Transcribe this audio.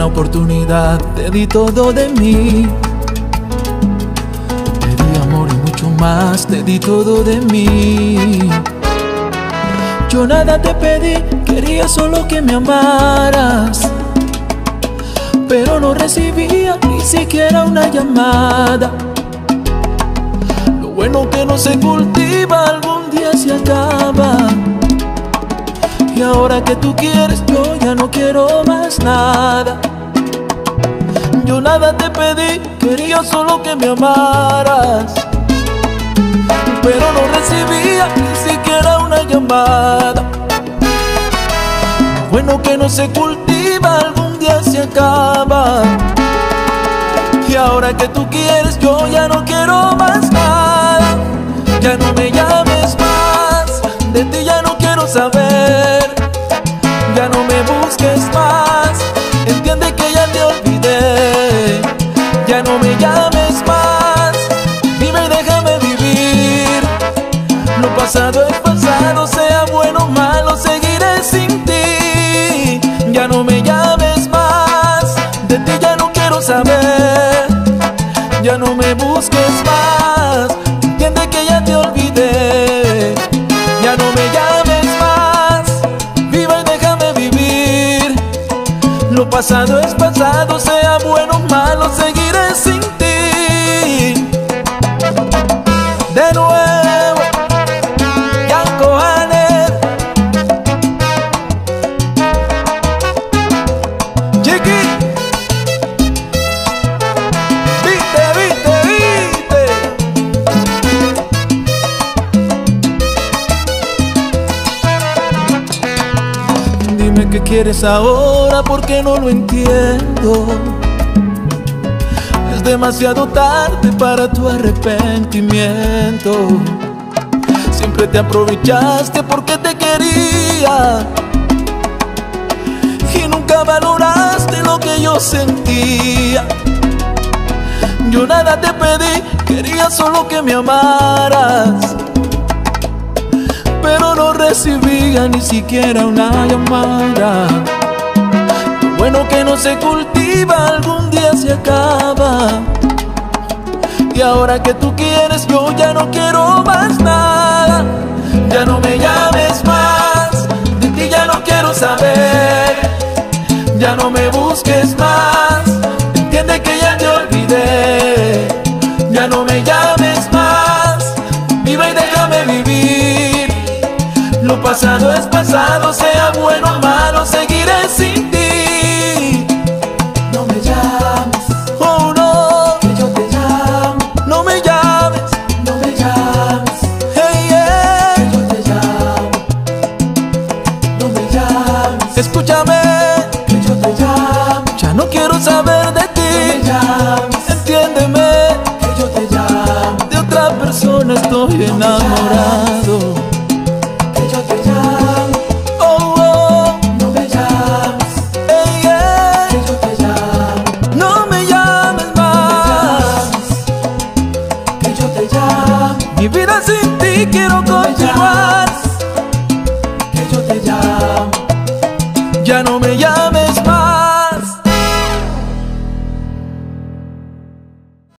una oportunidad, te di todo de mí. Te di amor y mucho más, te di todo de mí. Yo nada te pedí, quería solo que me amaras, pero no recibía ni siquiera una llamada. Lo bueno que no se cultiva algún día se acaba. Y ahora que tú quieres, yo ya no quiero más nada. Yo nada te pedí, quería solo que me amaras, pero no recibía ni siquiera una llamada. Lo bueno que no se cultiva algún día se acaba. Y ahora que tú quieres, yo ya no quiero más nada. Ya no me llames más, de ti ya no quiero saber. Ya no me busques más, entiende que ya te olvidé. Ya no me llames más, dime y déjame vivir. Lo pasado es pasado, sea bueno o malo, seguiré sin ti. Ya no me llames más, de ti ya no quiero saber. Ya no me busques más, entiende que ya te olvidé. Ya no me llames más, viva y déjame vivir. Lo pasado es pasado, sea bueno o malo, seguiré sin ti. De nuevo, Yanko Haner, Chiqui. Viste, viste, viste. Dime qué quieres ahora porque no lo entiendo. Es demasiado tarde para tu arrepentimiento. Siempre te aprovechaste porque te quería y nunca valoraste lo que yo sentía. Yo nada te pedí, quería solo que me amaras, pero no recibía ni siquiera una llamada. Lo bueno que no se cultiva algún día se acaba. Y ahora que tú quieres, yo ya no quiero más nada. Ya no me llames más, de ti ya no quiero saber. Ya no me busques más, entiende que ya te olvidé. Ya no me llames más, viva y déjame vivir. Lo pasado es pasado, sea bueno o malo, seguiré sin ti. No me llames, oh no, que yo te llamo. No me llames, no me llames, hey yeah, que yo te llamo. No me llames, escúchame, que yo te llamo. Ya no quiero saber de ti, no me llames, entiéndeme, que yo te llamo. De otra persona estoy enamorado. Mi vida sin ti quiero continuar. Que yo te llamo. Ya no me llames.